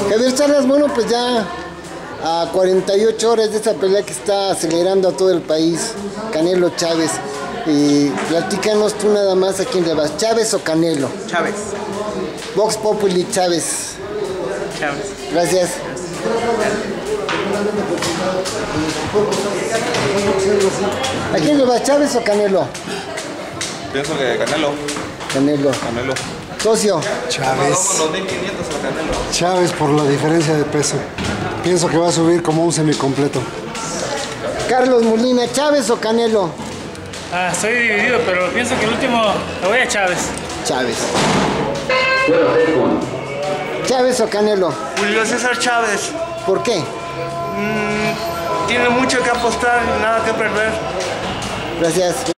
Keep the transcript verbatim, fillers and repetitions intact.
Javier Salas, bueno, pues ya a cuarenta y ocho horas de esta pelea que está acelerando a todo el país, Canelo Chávez. Y platícanos tú nada más a quién le vas, ¿Chávez o Canelo? Chávez. Vox Populi, Chávez. Chávez. Gracias. ¿A quién le vas, Chávez o Canelo? Pienso que Canelo. Canelo. Canelo. Socio. Chávez. Los mil quinientos a Canelo. Chávez por la diferencia de peso. Pienso que va a subir como un semicompleto. Carlos Molina, ¿Chávez o Canelo? Ah, estoy dividido, pero pienso que el último le voy a Chávez. Chávez. ¿Chávez o Canelo? Julio César Chávez. ¿Por qué? Mm, tiene mucho que apostar y nada que perder. Gracias.